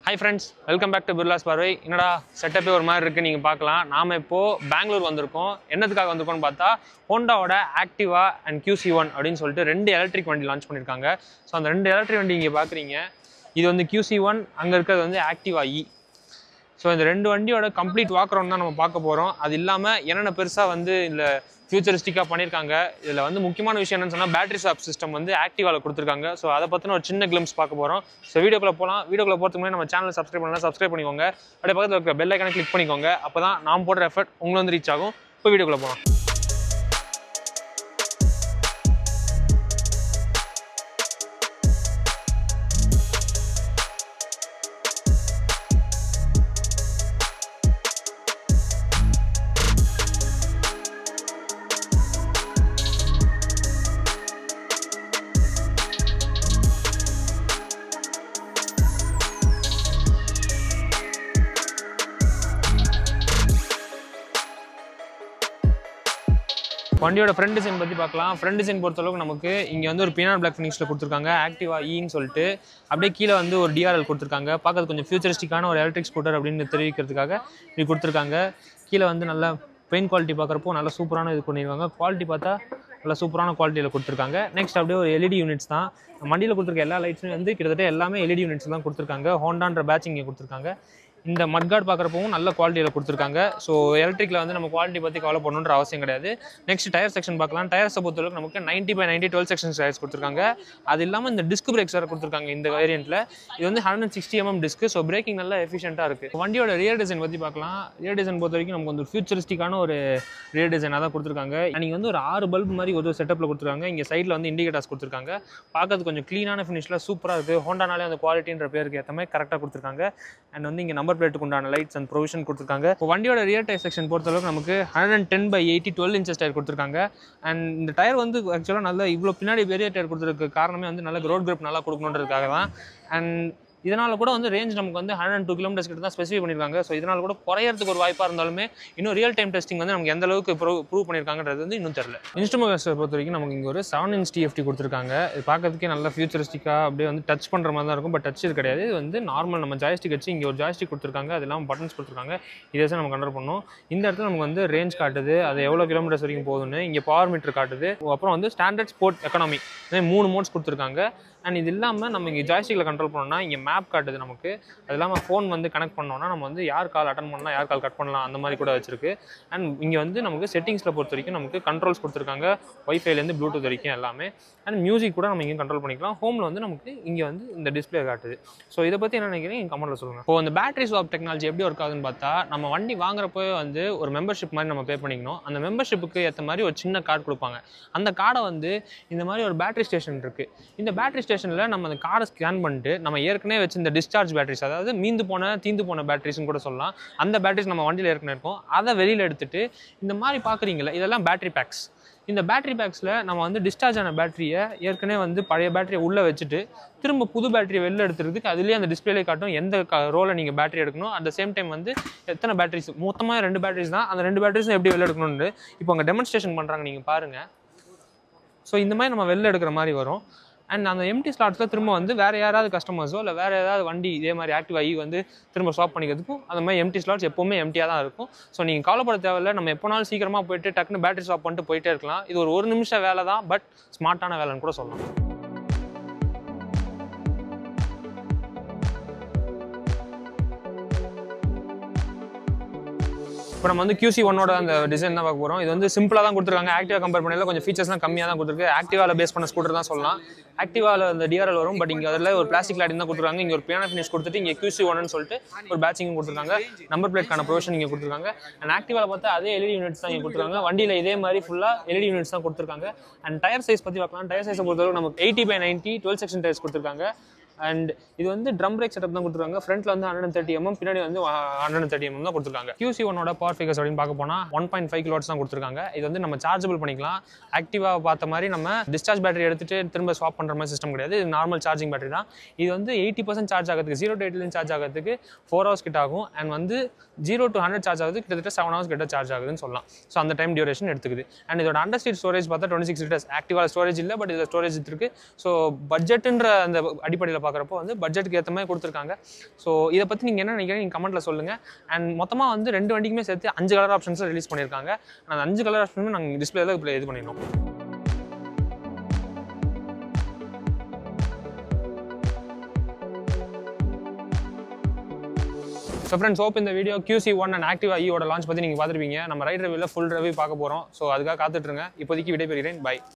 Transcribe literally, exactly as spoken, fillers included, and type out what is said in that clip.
Hi friends, welcome back to Birla's Parvai. என்னடா செட்டப்பே ஒரு மாதிரி இருக்கு நீங்க பார்க்கலாம். நாம இப்போ பெங்களூர் வந்திருக்கோம். என்னதுக்காக வந்திருக்கோம்னு பார்த்தா ஹோண்டாவோட Activa and Q C one அப்படினு சொல்லிட்டு ரெண்டு எலக்ட்ரிக் வண்டி லான்ச் பண்ணிருக்காங்க. சோ அந்த ரெண்டு எலக்ட்ரிக் வண்டி இங்க பாக்குறீங்க. இது வந்து Q C one, அங்க இருக்கிறது வந்து ஆக்டிவா E. சோ இந்த ரெண்டு வண்டியோட கம்ப்ளீட் வாக் அரவுண்ட் தான் நம்ம பார்க்க போறோம். அது இல்லாம என்னென்ன பெருசா வந்து இந்த ஃபியூச்சரிஸ்டிக்கா பண்ணிருக்காங்க. இதுல வந்து முக்கியமான விஷயம் என்னன்னு சொன்னா பேட்டரி ஸ்வாப் சிஸ்டம் வந்து ஆக்டிவால கொடுத்திருக்காங்க. சோ அத பத்தின ஒரு சின்ன கிளிம்ஸ் பார்க்க போறோம். சோ வீடியோக்குள்ள போலாம். வீடியோக்குள்ள போறதுக்கு முன்னாடி நம்ம சேனலை சப்ஸ்கிரைப் பண்ணலாம், சப்ஸ்கிரைப் பண்ணிக்கோங்க. அப்படியே பக்கத்துல இருக்க பெல் ஐகானை கிளிக் பண்ணிக்கோங்க. அப்பதான் நான் போடுற எஃபர்ட் உங்களுக்கு வந்து ரீச் ஆகும். இப்போ வீடியோக்குள்ள போலாம். வண்டியோட ஃப்ரண்ட் டிசைன் பற்றி பார்க்கலாம். ஃப்ரண்ட் டிசைன் பொறுத்தளவுக்கு நமக்கு இங்கே வந்து ஒரு பீனாட் பிளாக் ஃபினிஷில் கொடுத்துருக்காங்க ஆக்டிவா ஈன்னு சொல்லிட்டு. அப்படியே கீழே வந்து ஒரு டிஆர்எல் கொடுத்துருக்காங்க. பார்க்கறது கொஞ்சம் ஃபியூச்சரிஸ்டிக்கான ஒரு எலக்ட்ரிக் ஸ்கூட்டர் அப்படின்னு தெரிவிக்கிறதுக்காக இது கொடுத்துருக்காங்க. கீழே வந்து நல்லா பெயிண்ட் குவாலிட்டி பார்க்குறப்போ நல்லா சூப்பரான இது பண்ணியிருக்காங்க. குவாலிட்டி பார்த்தா நல்லா சூப்பரான குவாலிட்டியில் கொடுத்துருக்காங்க. நெக்ஸ்ட் அப்படியே ஒரு எல்இடி யூனிட்ஸ் தான். வண்டியில் கொடுத்துருக்க எல்லா லைட்ஸும் வந்து கிட்டத்தட்ட எல்லாமே எல்இடி யூனிட்ஸ் தான் கொடுத்துருக்காங்க. ஹோண்டான்ற பேட்ச் இங்கே கொடுத்துருக்காங்க. இந்த மட்கார்டு பார்க்குறப்பவும் நல்ல குவாலிட்டியில் கொடுத்துருக்காங்க. ஸோ எலக்ட்ரிக்கில் வந்து நம்ம குவாலிட்டி பற்றி கவலை பண்ணணுன்ற அவசியம் கிடையாது. நெக்ஸ்ட் டயர் செக்ஷன் பார்க்கலாம். டயர்ஸை பொறுத்தளவுக்கு நமக்கு ninety by ninety twelve section tyres கொடுத்துருக்காங்க. அது இல்லாமல் இந்த டிஸ்க் பிரேக்ஸ் வேறு கொடுத்துருக்காங்க இந்த வேரியண்ட்டில். இது வந்து hundred sixty mm disc. So braking நல்லா எஃபிஷியண்டாக இருக்குது. வண்டியோட ரியர் டிசைன் பற்றி பார்க்கலாம். ரியர் டிசைன் பொறுத்த வரைக்கும் நமக்கு வந்து ஃபியூச்சரிஸ்டிக்கான ஒரு ரியர் டிசைனாக தான் கொடுத்துருக்காங்க. நீங்கள் வந்து ஒரு ஆறு பல்ப் மாதிரி ஒரு செட்டப்பில் கொடுத்துருக்காங்க. இங்கே சைடில் வந்து இண்டிகேட்டர்ஸ் கொடுத்துருக்காங்க. பார்க்கறது கொஞ்சம் க்ளீனான ஃபினிஷில் சூப்பராக இருக்குது. ஹோண்டானாலே அந்த குவாலிட்டின்ற பேருக்கு ஏற்ற மாதிரி கரெக்டாக கொடுத்துருக்காங்க. அண்ட் வந்து இங்கே நம்பர் பிளேட்டுக்கு உண்டான லைட்ஸ் அண்ட் ப்ரொவிஷன் கொடுத்துருக்காங்க. இப்போ வண்டியோட ரியர் டயர் செக்ஷன் பொறுத்தளவுக்கு நமக்கு hundred ten by eighty twelve inches tyre கொடுத்துருக்காங்க. அண்ட் இந்த டயர் வந்து ஆக்சுவலாக நல்லா இவ்வளோ பின்னாடி பெரிய டயர் கொடுத்துருக்கு காரணமே வந்து நல்ல ரோட் கிரிப் நல்லா கொடுக்கணுன்றதுக்காக தான். அண்ட் இதனால் கூட வந்து ரேஞ்ச் நமக்கு வந்து ஹண்ட்ரட் டூ கிலோமீட்டர்ஸ் கிட்ட தான் ஸ்பெசிஃபை பண்ணியிருக்காங்க. ஸோ இதனால் கூட குறையறதுக்கு ஒரு வாய்ப்பாக இருந்தாலுமே இன்னும் ரியல் டைம் டெஸ்டிங் வந்து நமக்கு எந்த அளவுக்கு ப்ரூவ் ப்ரூவ் பண்ணியிருக்காங்கன்றது வந்து இன்னும் தெரியல. இன்ஸ்ட்ருமெண்ட்ஸை பொறுத்த வரைக்கும் நமக்கு இங்கே ஒரு செவன் இன்ச் டிஎஃப்டி கொடுத்துருக்காங்க. இது பார்க்கறதுக்கே நல்லா ஃபியூச்சரிஸ்டிக்காக அப்படியே வந்து டச் பண்ணுற மாதிரி தான் இருக்கும். பட் டச் இது கிடையாது. இது வந்து நார்மல் நம்ம ஜாய்ஸ்டிக் வச்சு இங்கே ஒரு ஜாய்ஸ்டிக் கொடுத்துருக்காங்க. அது இல்லாமல் பட்டன்ஸ் கொடுத்துருக்காங்க. இதை வச்சு நம்ம கண்ட்ரோல் பண்ணணும். இந்த இடத்துல நமக்கு வந்து ரேஞ்ச் காட்டுது, அது எவ்வளோ கிலோமீட்டர்ஸ் வரைக்கும் போகுதுன்னு. இங்கே பவர் மீட்டர் காட்டுது. அப்புறம் வந்து ஸ்டாண்டர்ட் ஸ்போர்ட் எக்கனாமி மூணு மோட்ஸ் கொடுத்துருக்காங்க. அண்ட் இது இல்லாமல் நம்ம இங்கே ஜாய்ஸ்டிக்கில் கண்ட்ரோல் பண்ணோம்னா இங்கே மேப் காட்டுது நமக்கு. அது இல்லாமல் ஃபோன் வந்து கனெக்ட் பண்ணோம்னா நம்ம வந்து யார் கால் அட்டன் பண்ணலாம், யார் கால் கட் பண்ணலாம் அந்த மாதிரி கூட வச்சிருக்கு. அண்ட் இங்கே வந்து நமக்கு செட்டிங்ஸில் பொறுத்த வரைக்கும் நமக்கு கண்ட்ரோல்ஸ் கொடுத்துருக்காங்க. ஒய்ஃபைலேருந்து ப்ளூடூத் வரைக்கும் எல்லாமே. அண்ட் மியூசிக் கூட நம்ம இங்கே கண்ட்ரோல் பண்ணிக்கலாம். ஹோமில் வந்து நமக்கு இங்கே வந்து இந்த டிஸ்பிளே காட்டுது. ஸோ இதை பற்றி என்ன நினைக்கிறீங்க எங்கள் கமெண்ட்டில் சொல்லுங்கள். இப்போ இந்த பேட்டரி ஸ்வாப் டெக்னாலஜி எப்படி ஒர்க் ஆகுதுன்னு பார்த்தா நம்ம வண்டி வாங்குறப்போ வந்து ஒரு மெம்பர்ஷிப் மாதிரி நம்ம பே பண்ணிக்கணும். அந்த மெம்பர்ஷிப்புக்கு ஏற்ற மாதிரி ஒரு சின்ன கார்டு கொடுப்பாங்க. அந்த கார்டை வந்து இந்த மாதிரி ஒரு பேட்டரி ஸ்டேஷன் இருக்குது. இந்த பேட்டரி ஸ்டேஷனில் நம்ம அந்த கார்டை ஸ்கேன் பண்ணிட்டு நம்ம ஏற்கனவே வச்சு இந்த டிஸ்சார்ஜ் பேட்டரிஸ், அதாவது மீந்து போன தீந்து போன பேட்டரிஸ்னு கூட சொல்லலாம், அந்த பேட்டரிஸ் நம்ம வண்டியில் ஏற்கனவே இருக்கும். அதை வெளியில் எடுத்துட்டு இந்த மாதிரி பார்க்குறீங்களா, இதெல்லாம் பேட்டரி பேக்ஸ். இந்த பேட்டரி பேக்ஸில் நம்ம வந்து டிஸ்சார்ஜ் ஆன பேட்டரியை ஏற்கனவே வந்து பழைய பேட்டரியை உள்ளே வச்சுட்டு திரும்ப புது பேட்டரி வெளில எடுத்துறதுக்கு அதுலேயே அந்த டிஸ்பிளே காட்டும் எந்த ரோலில் நீங்கள் பேட்டரி எடுக்கணும். அட் த சேம் டைம் வந்து எத்தனை பேட்டரிஸ், மொத்தமாக ரெண்டு பேட்டரிஸ் தான், அந்த ரெண்டு பேட்டரிஸும் எப்படி வெளில எடுக்கணும்னு இப்போ அங்கே டெமான்ஸ்ட்ரேஷன் பண்ணுறாங்க, நீங்கள் பாருங்கள். ஸோ இந்த மாதிரி நம்ம வெளில எடுக்கிற மாதிரி வரும். அண்ட் அந்த எம்டி ஸ்லாட்ஸில் திரும்ப வந்து வேறு யாராவது கஸ்டமர்ஸோ இல்லை வேறு ஏதாவது வண்டி இதே மாதிரி ஆக்டிவ் ஆகி வந்து திரும்ப ஸ்வாப் பண்ணிக்கிறதுக்கும் அந்த மாதிரி எம்டி ஸ்லாட்ஸ் எப்போவுமே எம்டியாக தான் இருக்கும். ஸோ நீங்கள் கவலைப்பட தேவையில்லை. நம்ம எப்போனாலும் சீக்கிரமாக போயிட்டு டக்குன்னு பேட்டரி ஸ்வாப் பண்ணிட்டு போயிட்டே இருக்கலாம். இது ஒரு ஒரு நிமிஷம் வேலை தான், பட் ஸ்மார்ட்டான வேலைன்னு கூட சொல்லலாம். இப்போ நம்ம வந்து Q C one ஓட அந்த டிசைன் தான் பார்க்க போகிறோம். இது வந்து சிம்பிளாக தான் கொடுத்துருக்காங்க. ஆக்டிவா கம்பேர் பண்ணல கொஞ்சம் ஃபீச்சர்ஸ்லாம் கம்மியாக தான் கொடுத்துருக்கு. ஆக்டிவாவில் பேஸ் பண்ண ஸ்கூட்டர் தான் சொல்லலாம். ஆக்டிவாவில் அந்த டிஆர்எல் வரும், பட் இங்கே அதில் ஒரு பிளாஸ்டிக் லைட்டிங் தான் கொடுத்துருக்காங்க. இங்கே ஒரு பியானோ ஃபினிஷ் கொடுத்துட்டு இங்கே Q C one சொல்லிட்டு ஒரு பேட்சிங்கும் கொடுத்துருக்காங்க. நம்பர் பிளேட்கான ப்ரொவிஷன் இங்கே கொடுத்துருக்காங்க. அண்ட் ஆக்டிவாவில் பார்த்தா அதே எல்இடி யூனிட்ஸ் தான் இங்கே கொடுத்துருக்காங்க. வண்டியில் இதே மாதிரி ஃபுல்லாக எல்இடி யூனிட்ஸ் தான் கொடுத்துருக்காங்க. அண்ட் டயர் சைஸ் பற்றி பார்க்கலாம். டயர் சைஸை பொறுத்தவரைக்கும் நமக்கு eighty by ninety twelve section tyres கொடுத்துருக்காங்க. அண்ட் இது வந்து ட்ரம் பிரேக் செட்டப் தான் கொடுத்துருக்காங்க. ஃப்ரண்ட்ல வந்து ஹண்ட்ரட் தேர்ட்டி எம்எம், பின்னாடி வந்து ஹண்ட்ரட் தேர்ட்டி எம்எம் தான் கொடுத்துருக்காங்க. Q C one ஓட பவர் ஃபிகர்ஸ் அப்படின்னு பார்க்க போனால் ஒன் பாயிண்ட் ஃபைவ் கிலோவாட்ஸ் தான் கொடுத்துருக்காங்க. இது வந்து நம்ம சார்ஜபிள் பண்ணிக்கலாம். ஆக்டிவா பார்த்த மாதிரி நம்ம டிஸ்சார்ஜ் பேட்டரி எடுத்துட்டு திரும்ப ஸ்வாப் பண்ணுற மாதிரி சிஸ்டம் கிடையாது. இது நார்மல் சார்ஜிங் பேட்டரி தான். இது வந்து எயிட்டி பர்சன்ட் சார்ஜ் ஆகிறதுக்கு ஜீரோ டு எயிட்டிலேருந்து சார்ஜ் ஆகிறதுக்கு ஃபோர் ஹவர்ஸ் கிட்ட ஆகும். அண்ட் வந்து ஜீரோ டு ஹண்ட்ரட் சார்ஜ் ஆகுது கிட்டத்தட்ட செவன் ஹவர்ஸ் கிட்ட சார்ஜ் ஆகுதுன்னு சொல்லலாம். ஸோ அந்த டைம் டியூரேஷன் எடுத்துக்குது. அண்ட் இதோட அண்டர் ஸ்டீட் ஸ்டோரேஜ் பார்த்தா twenty six litres. Activa storage இல்லை, பட் இதில் ஸ்டோரேஜ் இருக்குது. ஸோ பட்ஜெட்டுன்ற அந்த அடிப்படையில் பார்க்குறப்போ வந்து பட்ஜெட்டுக்கு ஏற்ற மாதிரி கொடுத்துருக்காங்க. ஸோ இதை பற்றி நீங்கள் என்ன நினைக்கிறீங்க நீங்கள் கமெண்ட்டில் சொல்லுங்கள். அண்ட் மொத்தமாக வந்து ரெண்டு வண்டிக்குமே சேர்த்து அஞ்சு கலர் ஆப்ஷன்ஸில் ரிலீஸ் பண்ணியிருக்காங்க. அந்த அஞ்சு கலர் ஆப்ஷனுமே நாங்கள் டிஸ்பிளே தான் இப்போ இது பண்ணிடணும். ஸோ ஃப்ரெண்ட்ஸ், ஹோப் இந்த video Q C one and Activa ஈயோட லான்ச் பற்றி நீங்கள் பார்த்துருப்பீங்க. நம்ம ரைட் ரிவ்யூவில் ஃபுல் ரிவ்யூ பார்க்க போகிறோம். ஸோ அதுக்காக காத்துட்ருங்க. இப்போதைக்கு விடைபெறுகிறேன். பை.